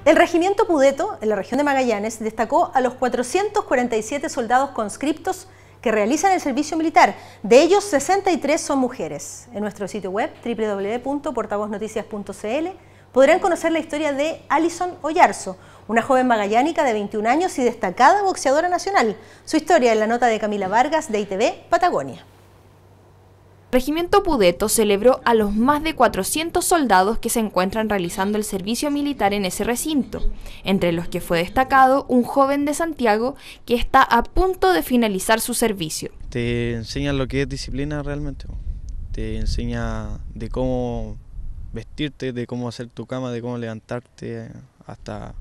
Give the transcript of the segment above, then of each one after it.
El regimiento Pudeto, en la región de Magallanes, destacó a los 447 soldados conscriptos que realizan el servicio militar. De ellos, 63 son mujeres. En nuestro sitio web, www.portavoznoticias.cl, podrán conocer la historia de Alison Oyarzo, una joven magallánica de 21 años y destacada boxeadora nacional. Su historia en la nota de Camila Vargas, de ITV Patagonia. El Regimiento Pudeto celebró a los más de 400 soldados que se encuentran realizando el servicio militar en ese recinto, entre los que fue destacado un joven de Santiago que está a punto de finalizar su servicio. Te enseña lo que es disciplina realmente, te enseña de cómo vestirte, de cómo hacer tu cama, de cómo levantarte, hasta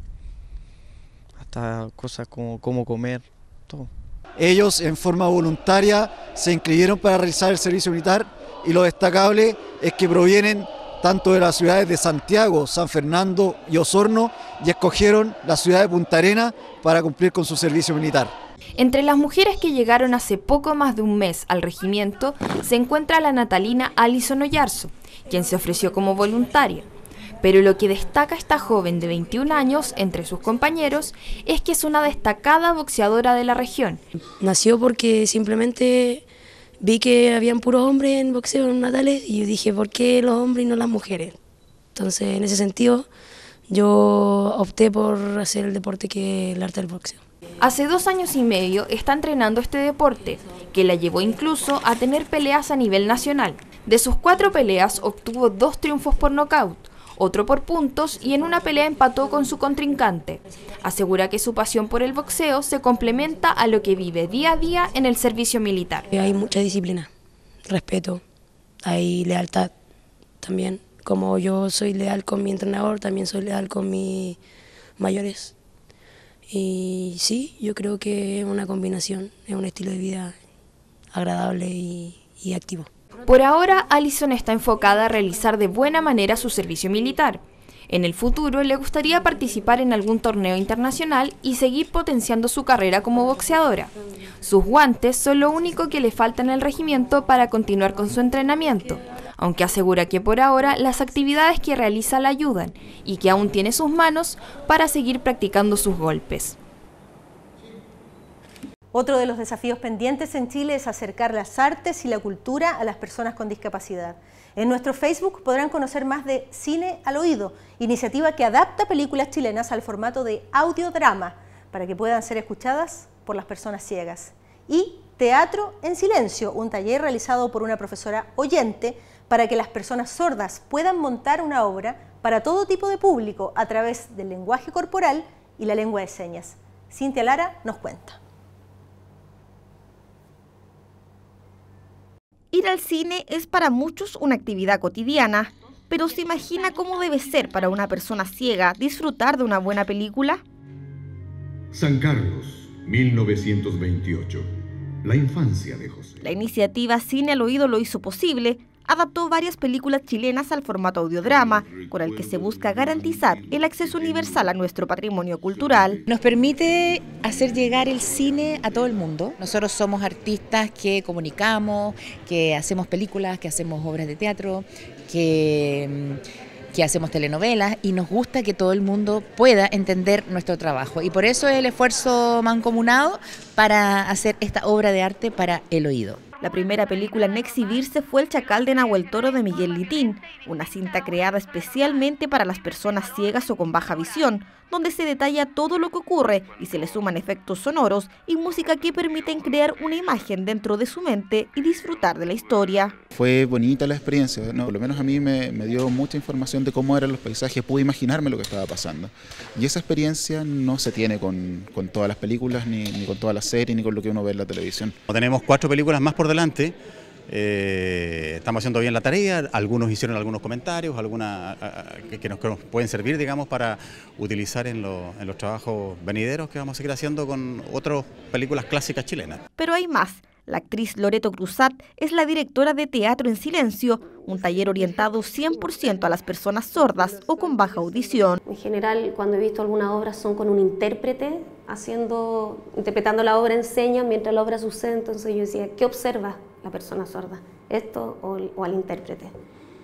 cosas como cómo comer, todo. Ellos en forma voluntaria se inscribieron para realizar el servicio militar y lo destacable es que provienen tanto de las ciudades de Santiago, San Fernando y Osorno y escogieron la ciudad de Punta Arenas para cumplir con su servicio militar. Entre las mujeres que llegaron hace poco más de un mes al regimiento se encuentra la natalina Alison Oyarzo, quien se ofreció como voluntaria. Pero lo que destaca esta joven de 21 años entre sus compañeros es que es una destacada boxeadora de la región. Nació porque simplemente vi que habían puros hombres en boxeo en Natales y yo dije, ¿por qué los hombres y no las mujeres? Entonces, en ese sentido, yo opté por hacer el deporte que es el arte del boxeo. Hace 2 años y medio está entrenando este deporte, que la llevó incluso a tener peleas a nivel nacional. De sus 4 peleas obtuvo 2 triunfos por nocaut, otro por puntos y en una pelea empató con su contrincante. Asegura que su pasión por el boxeo se complementa a lo que vive día a día en el servicio militar. Hay mucha disciplina, respeto, hay lealtad también. Como yo soy leal con mi entrenador, también soy leal con mis mayores. Y sí, yo creo que es una combinación, es un estilo de vida agradable y activo. Por ahora, Alison está enfocada a realizar de buena manera su servicio militar. En el futuro le gustaría participar en algún torneo internacional y seguir potenciando su carrera como boxeadora. Sus guantes son lo único que le falta en el regimiento para continuar con su entrenamiento, aunque asegura que por ahora las actividades que realiza la ayudan y que aún tiene sus manos para seguir practicando sus golpes. Otro de los desafíos pendientes en Chile es acercar las artes y la cultura a las personas con discapacidad. En nuestro Facebook podrán conocer más de Cine al Oído, iniciativa que adapta películas chilenas al formato de audiodrama para que puedan ser escuchadas por las personas ciegas. Y Teatro en Silencio, un taller realizado por una profesora oyente para que las personas sordas puedan montar una obra para todo tipo de público a través del lenguaje corporal y la lengua de señas. Cintia Lara nos cuenta. Ir al cine es para muchos una actividad cotidiana, pero ¿se imagina cómo debe ser para una persona ciega disfrutar de una buena película? San Carlos, 1928. La infancia de José. La iniciativa Cine al Oído lo hizo posible. Adaptó varias películas chilenas al formato audiodrama, con el que se busca garantizar el acceso universal a nuestro patrimonio cultural. Nos permite hacer llegar el cine a todo el mundo. Nosotros somos artistas que comunicamos, que hacemos películas, que hacemos obras de teatro, que hacemos telenovelas y nos gusta que todo el mundo pueda entender nuestro trabajo. Y por eso el esfuerzo mancomunado para hacer esta obra de arte para el oído. La primera película en exhibirse fue El Chacal de Nahuel Toro de Miguel Litín, una cinta creada especialmente para las personas ciegas o con baja visión, donde se detalla todo lo que ocurre y se le suman efectos sonoros y música que permiten crear una imagen dentro de su mente y disfrutar de la historia. Fue bonita la experiencia, ¿no? Por lo menos a mí me dio mucha información de cómo eran los paisajes, pude imaginarme lo que estaba pasando. Y esa experiencia no se tiene con todas las películas, ni con todas las series, ni con lo que uno ve en la televisión. Tenemos 4 películas más por delante. Estamos haciendo bien la tarea, algunos hicieron algunos comentarios, algunas que nos pueden servir, digamos, para utilizar en los trabajos venideros que vamos a seguir haciendo con otras películas clásicas chilenas. Pero hay más. La actriz Loreto Cruzat es la directora de Teatro en Silencio, un taller orientado 100% a las personas sordas o con baja audición. En general, cuando he visto algunas obras son con un intérprete interpretando la obra en señas mientras la obra sucede. Entonces yo decía, ¿qué observa la persona sorda? ¿Esto o al intérprete?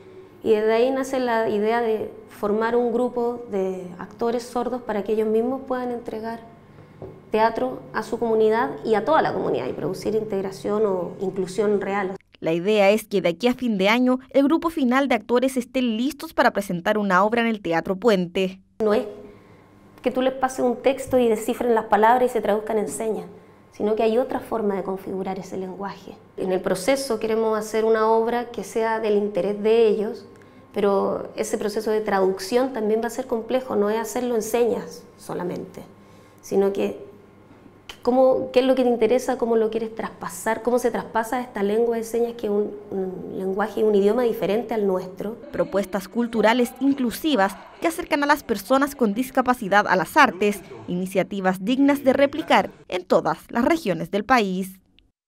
Y desde ahí nace la idea de formar un grupo de actores sordos para que ellos mismos puedan entregar teatro a su comunidad y a toda la comunidad y producir integración o inclusión real. La idea es que de aquí a fin de año el grupo final de actores estén listos para presentar una obra en el Teatro Puente. No es que tú les pases un texto y descifren las palabras y se traduzcan en señas, sino que hay otra forma de configurar ese lenguaje. En el proceso queremos hacer una obra que sea del interés de ellos, pero ese proceso de traducción también va a ser complejo, no es hacerlo en señas solamente, sino que qué es lo que te interesa, cómo lo quieres traspasar, cómo se traspasa esta lengua de señas que es un lenguaje, un idioma diferente al nuestro. Propuestas culturales inclusivas que acercan a las personas con discapacidad a las artes, iniciativas dignas de replicar en todas las regiones del país.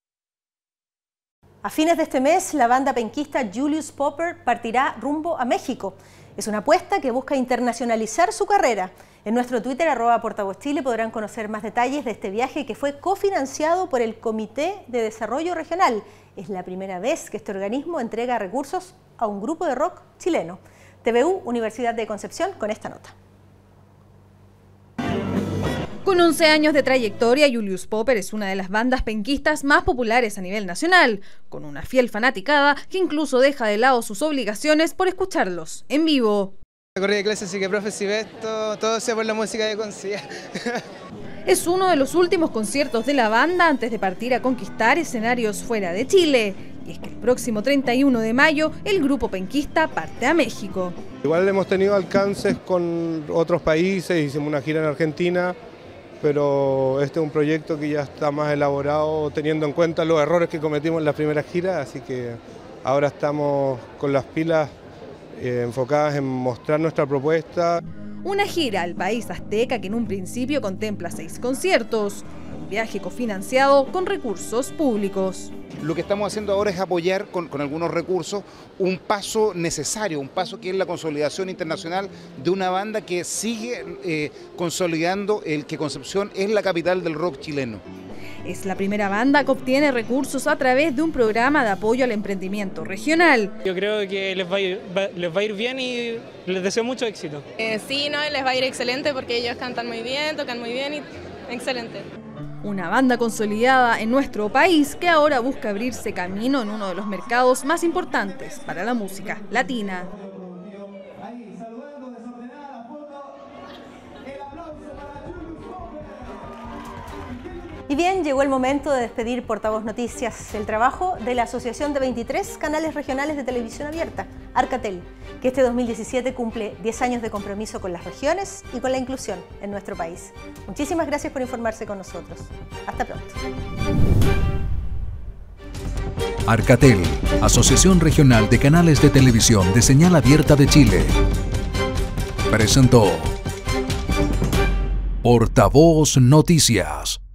A fines de este mes, la banda penquista Julius Popper partirá rumbo a México. Es una apuesta que busca internacionalizar su carrera. En nuestro Twitter, @portavozchile, podrán conocer más detalles de este viaje que fue cofinanciado por el Comité de Desarrollo Regional. Es la primera vez que este organismo entrega recursos a un grupo de rock chileno. TVU, Universidad de Concepción, con esta nota. Con 11 años de trayectoria, Julius Popper es una de las bandas penquistas más populares a nivel nacional, con una fiel fanaticada que incluso deja de lado sus obligaciones por escucharlos en vivo. Corrí de clase, así que profe, si ves, todo sea por la música que consiga. Es uno de los últimos conciertos de la banda antes de partir a conquistar escenarios fuera de Chile. Y es que el próximo 31 de mayo el grupo penquista parte a México. Igual hemos tenido alcances con otros países, hicimos una gira en Argentina, pero este es un proyecto que ya está más elaborado teniendo en cuenta los errores que cometimos en la primera gira, así que ahora estamos con las pilas enfocadas en mostrar nuestra propuesta. Una gira al país azteca que en un principio contempla 6 conciertos, un viaje cofinanciado con recursos públicos. Lo que estamos haciendo ahora es apoyar con algunos recursos un paso necesario, un paso que es la consolidación internacional de una banda que sigue consolidando el que Concepción es la capital del rock chileno. Es la primera banda que obtiene recursos a través de un programa de apoyo al emprendimiento regional. Yo creo que les va a ir bien y les deseo mucho éxito. Sí, no, les va a ir excelente porque ellos cantan muy bien, tocan muy bien y excelente. Una banda consolidada en nuestro país que ahora busca abrirse camino en uno de los mercados más importantes para la música latina. Y bien, llegó el momento de despedir Portavoz Noticias, el trabajo de la Asociación de 23 canales regionales de televisión abierta, Arcatel, que este 2017 cumple 10 años de compromiso con las regiones y con la inclusión en nuestro país. Muchísimas gracias por informarse con nosotros. Hasta pronto. Arcatel, Asociación Regional de Canales de Televisión de Señal Abierta de Chile, presentó Portavoz Noticias.